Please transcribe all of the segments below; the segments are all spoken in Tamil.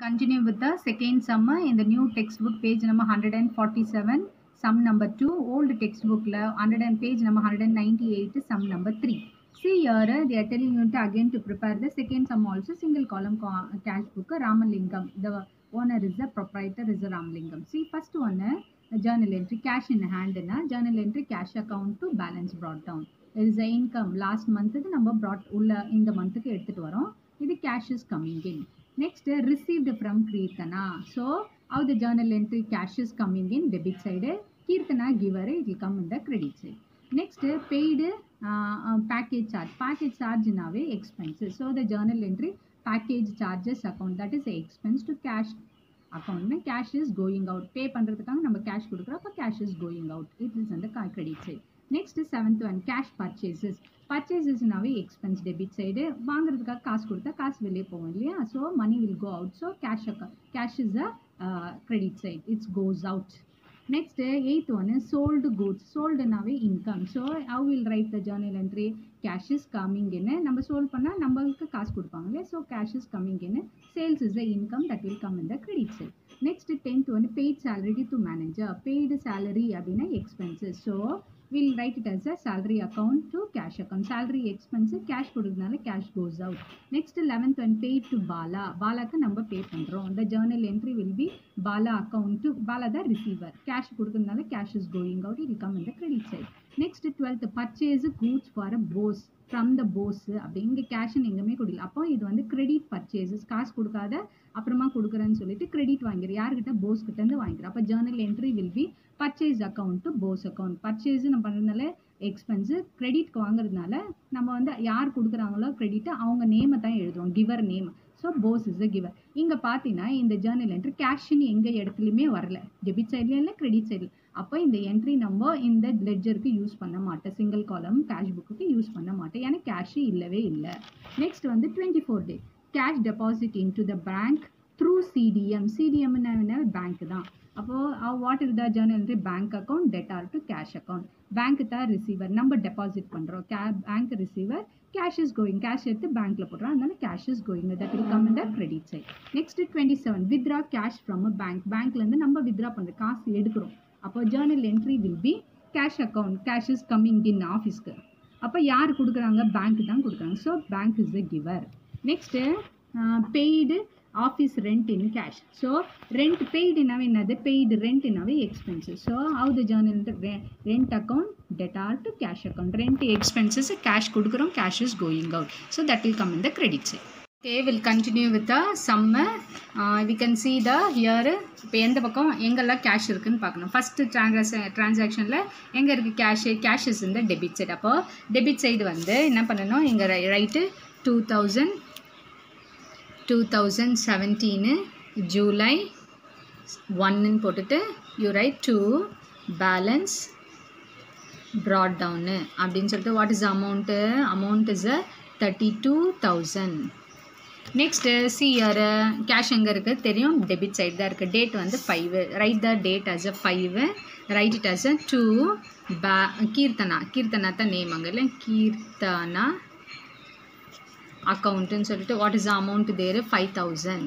Continue with the second sum in the new textbook, page number 147, sum number 2. Old textbook, page number 198, sum number 3. See here, they are telling you to again to prepare the second sum also, single column cash book, Ramalingam. The owner is the proprietor, is the Ramalingam. See, first one, journal entry, cash in hand, journal entry, cash account to balance brought down. There is the income. Last month, the number brought in the month, the cash is coming in. Next, received from Kirtana. So, how the journal entry cash is coming in debit side, Kirtana giver, it will come in the credit side. Next, paid package charge. Package charge in a expenses. So, the journal entry package charges account, that is the expense to cash account. Cash is going out. Pay பண்றதுக்காக நம்ம cash கொடுக்கிறோம். அப்ப cash is going out. It is on the credit side. Next, seventh one, cash purchases. Purchases நாவே expense debit side. வாங்குறதுக்காக காசு கொடுத்தா காசு வெளியே போகும் இல்லையா? So money will go out. So cash is a credit side. It goes out. Next, eighth one is sold goods. Sold நாவே income. So how will write the journal entry? Cash is coming in. நம்ம sold பண்ணா நம்மளுக்கு காசு கொடுப்பாங்க இல்லையா? So cash is coming in. Sales is the income that will come in the credit side. Next, 10th one, paid salary to manager. Paid salary அப்படின்னா expenses. So we'll write it as a salary account to cash account. Salary expense, cash கொடுக்கிறதுனால cash goes out. Next, 11th one, paid to Bala. Balaக்கு நம்ம pay பண்றோம். The journal entry will be Bala account to Bala the receiver. Cash கொடுக்கிறதுனால cash is going out. It will come in the credit side. Next, 12th, purchase goods for a boss. From the boss. அப்படி இங்க cash எங்கமே கொடுக்கல. அப்போ இது வந்து credit purchases. காசு கொடுக்காத அப்புறமா கொடுக்குறேன்னு சொல்லிட்டு credit வாங்குற. யார்கிட்ட boss கிட்ட இருந்து வாங்குற. அப்ப journal entry will be purchase account to boss account. Purchase நம்ம பண்றதுனால expense, credit வாங்குறதுனால நம்ம வந்து யார் கொடுக்குறாங்களோ credit அவங்க நேமை தான் எழுதுவோம். giver name. So boss is the giver. இங்க பாத்தீங்கன்னா இந்த journal entry cash எங்க இடத்துலயுமே வரல. debit sideல இல்ல credit sideல. அப்போ இந்த entry நம்ம இந்த ledgerக்கு யூஸ் பண்ண மாட்டோம். single column cash bookக்கு யூஸ் பண்ண மாட்டோம். ஏன்னா cash இல்லவே இல்ல. Next வந்து 24 day. Cash deposit into the bank through CDM. CDM னா bank தான். அப்போ what is the journal entry? Bank account, debtor to cash account. Bank தான் receiver. நம்ம deposit பண்றோம். Bank receiver. Cash is going. Cash எடுத்து bankல போடுறோம். அதனால cash is going. That will come in the credit side. Next, 27. Withdraw cash from a bank. Bankல இருந்து நம்ம withdraw பண்ற காசு எடுக்கிறோம். அப்போ journal entry will be cash account. Cash is coming in office-க்கு. அப்போ யார் கொடுக்குறாங்க? bank தான் கொடுக்குறாங்க. So bank is the giver. Next, paid office rent in cash. So rent paid inaவே என்னது? paid rent inaவே expenses. So how the journal rent account, debtor to cash account. Rent expenses cash கொடுக்குறோம். cash is going out. So that will come in the credit side. Okay, we'll continue with the sum. We can see the here இப்போ எந்த பக்கம் எங்கெல்லாம் cash இருக்குன்னு பார்க்கணும். First transactionல எங்க இருக்கு cash? Cash is in the debit side. அப்போ debit side வந்து என்ன பண்ணணும்? இங்க write 2017 July 1 ன்னு போட்டுட்டு you write to balance brought down அப்படின்னு சொல்லிட்டு what is the amount? Amount is 32,000. Next, see here cash எங்க இருக்கு தெரியும்? debit side தான் இருக்கு. date வந்து 5. write the date as a 5. write it as a 2 Keerthana தான் நேம் அங்க இல்ல கீர்த்தனா account ன்னு சொல்லிட்டு what is the amount there? 5,000.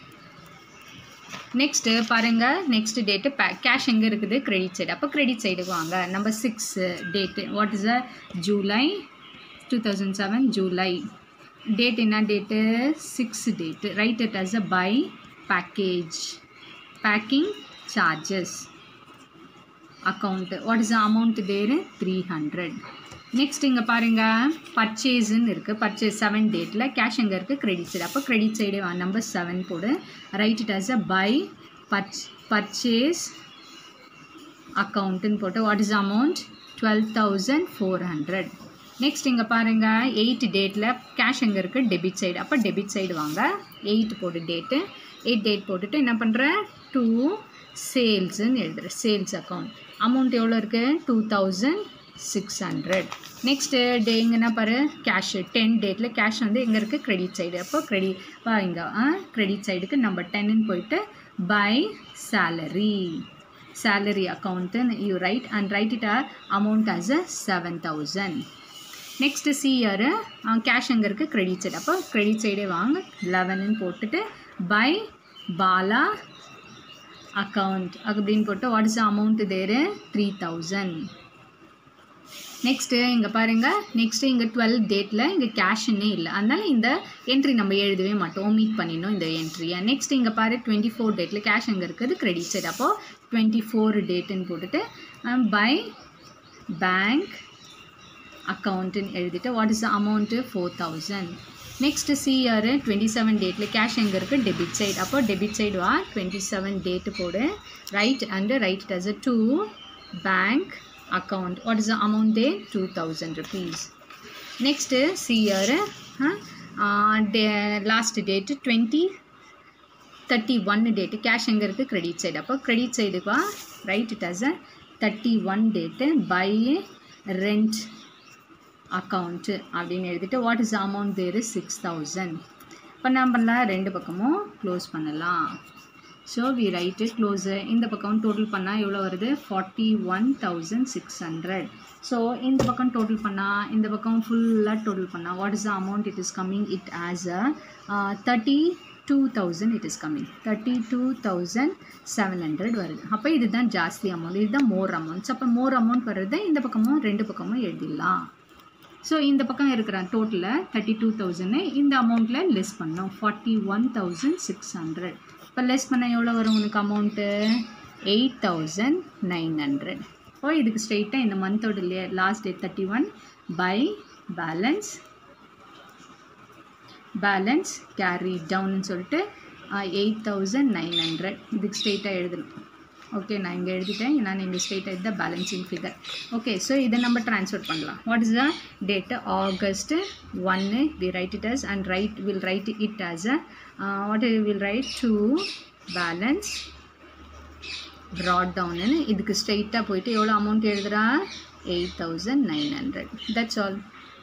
next பாருங்க next date cash எங்க இருக்குது? credit side. அப்ப credit side வாங்க. number 6 date what is the July 2007 July. date என்ன date? 6 date. write it as a by package. packing charges account. what is the amount there? 300. next இங்க பாருங்க purchase ன்னு இருக்கு. purchase 7 dateல cash எங்க இருக்கு? credit side. அப்ப credit side number 7 போடு. write it as a by purchase account ன்னு போட்டு what is the amount? 12,400. next இங்க பாருங்க 8 dateல cash எங்க இருக்கு? debit side. அப்ப debit side வாங்க. 8 போடு date. 8 date போட்டுட்டு என்ன பண்ற? 2 sales ன்னு எழுதுற. sales account. amount எவ்வளவு இருக்கு? 2,600. next day எங்கனா பாரு cash 10 dateல cash வந்து எங்க இருக்கு? credit side. அப்போ credit பாருங்க credit sideக்கு number 10 ன்னு போயிட்டு by salary account you write and write it amount as 7,000. next see here cash எங்க இருக்கு? credit side. அப்போ credit side வாங்க 11 ன்னு போட்டுட்டு by Bala account அப்படின்னு போட்டு what is the amount there 3000. Next இங்கே பாருங்கள், நெக்ஸ்ட்டு இங்கே 12 டேட்டில் இங்கே கேஷ்ன்னே இல்லை, அதனால் இந்த என்ட்ரி நம்ம எழுதவே மாட்டோம், மீட் பண்ணிடணும் இந்த என்ட்ரியை. நெக்ஸ்ட் இங்கே பாரு 24 டேட்டில் கேஷ் எங்கே இருக்குது, கிரெடிட் சைடு. அப்போது 24 டேட்டுன்னு போட்டுட்டு பை பேங்க் அக்கௌண்ட்டுன்னு எழுதிட்டு what is the amount 4000. Next CR 27 டேட்டில் கேஷ் எங்கே இருக்குது, டெபிட் சைடு. அப்போ டெபிட் சைடு வா 27 டேட்டு போடு, write and write it as a to bank account. What is the amount there? 2000 rupees. Next CR last date 20/31 date cash எங்க இருக்கு, credit side. அப்போ credit side வா write it as a 31 date by rent account அப்படின்னு எழுதிட்டு what is the amount there is 6000. இப்போ நம்ம பண்ணலாம், ரெண்டு பக்கமும் க்ளோஸ் பண்ணலாம். So we write close. இந்த பக்கம் டோட்டல் பண்ணால் எவ்வளோ வருது, 41,600. ஸோ இந்த பக்கம் டோட்டல் பண்ணால், இந்த பக்கம் ஃபுல்லாக டோட்டல் பண்ணால் what is the amount it is coming, it as a 32,000 it is coming, 32,700 வருது. அப்போ இதுதான் ஜாஸ்தி அமௌண்ட், இதுதான் மோர் அமௌண்ட்ஸ். அப்போ மோர் அமௌண்ட் வர்றது இந்த பக்கமும் ரெண்டு பக்கமும் எழுதிடலாம். ஸோ இந்த பக்கம் இருக்கிற டோட்டலில் 32,000 இந்த அமௌண்ட்டில் லெஸ் பண்ணோம், 41,600. இப்போ லெஸ் பண்ண எவ்வளோ வரும் உனக்கு அமௌண்ட்டு, 8,900. இப்போ இதுக்கு ஸ்ட்ரெயிட்டாக இந்த மந்தோட last date 31 by balance carry டவுன்னு சொல்லிட்டு 8,900 இதுக்கு ஸ்ட்ரெயிட்டாக எழுதணும். ஓகே, நான் இங்கே எழுதிட்டேன், நான் இங்கே ஸ்ட்ரெயிட்டாக இதுதான் பேலன்சிங் ஃபிகர். ஓகே, ஸோ இதை நம்ம ட்ரான்ஸ்ஃபர் பண்ணலாம். What is the date, August 1 we write it as and we'll write it as a what we will write to balance brought down. இதுக்கு ஸ்ட்ரெயிட்டாக போயிட்டு எவ்வளோ அமௌண்ட் எழுதுறா, 8,900. That's all.